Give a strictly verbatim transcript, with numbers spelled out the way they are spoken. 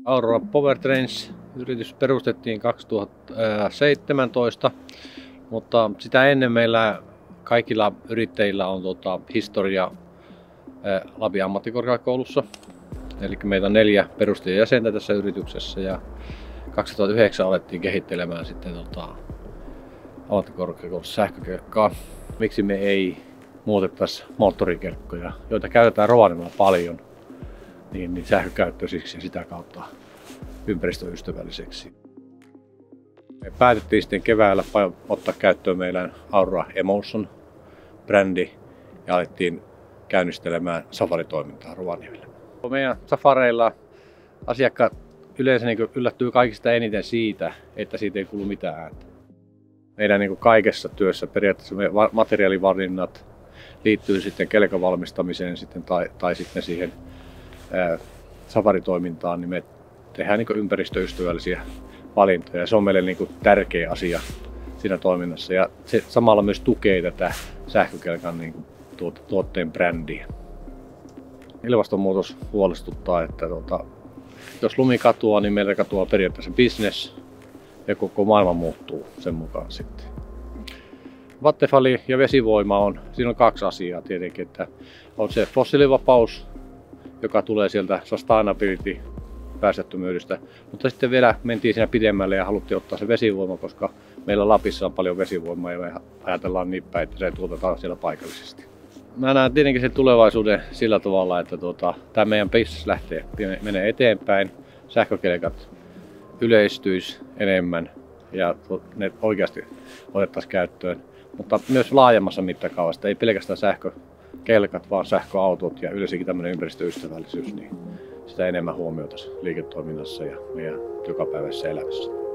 Aurora Powertrains-yritys perustettiin kaksituhattaseitsemäntoista, mutta sitä ennen meillä kaikilla yrittäjillä on tota, historia Lapin ammattikorkeakoulussa. Eli meitä on neljä perustajajäsentä tässä yrityksessä ja kaksituhattayhdeksän alettiin kehittelemään sitten tota, ammattikorkeakoulussa sähkökelkkaa. Miksi me ei muutettaisi moottorikelkkoja, joita käytetään Rovaniemellä paljon, niin, niin sähkökäyttöisiksi ja sitä kautta ympäristöystävälliseksi. Me päätettiin sitten keväällä ottaa käyttöön meidän Aurora Emotion brändi ja alettiin käynnistelemään safaritoimintaa Rovaniemellä. Meidän safareilla asiakkaat yleensä niin yllättyy kaikista eniten siitä, että siitä ei kuulu mitään ääntä. Meidän niin kaikessa työssä periaatteessa materiaalivalinnat liittyy sitten kelkan valmistamiseen sitten, tai, tai sitten siihen ää, safaritoimintaan, niin me tehdään niin ympäristöystävällisiä valintoja. Se on meille niin tärkeä asia siinä toiminnassa ja se samalla myös tukee tätä sähkökelkan niin tuotteen brändiä. Ilmastonmuutos huolestuttaa, että tuota, jos lumi katoaa, niin meillä katoaa periaatteessa business ja koko maailma muuttuu sen mukaan sitten. Vattenfalli ja vesivoima on, siinä on kaksi asiaa tietenkin, että on se fossiilivapaus, joka tulee sieltä sustainability päästöttömyydestä, mutta sitten vielä mentiin siinä pidemmälle ja haluttiin ottaa se vesivoima, koska meillä Lapissa on paljon vesivoimaa ja me ajatellaan niin päin, että se tuotetaan siellä paikallisesti. Mä näen tietenkin sen tulevaisuuden sillä tavalla, että tuota, tämä meidän business lähtee, menee eteenpäin, sähkökelkat yleistyisi enemmän ja ne oikeasti otettaisiin käyttöön, mutta myös laajemmassa mittakaavassa, ei pelkästään sähkökelkat, vaan sähköautot ja yleensäkin tämmöinen ympäristöystävällisyys, niin sitä enemmän huomioitaisiin liiketoiminnassa ja meidän jokapäiväisessä elämässä.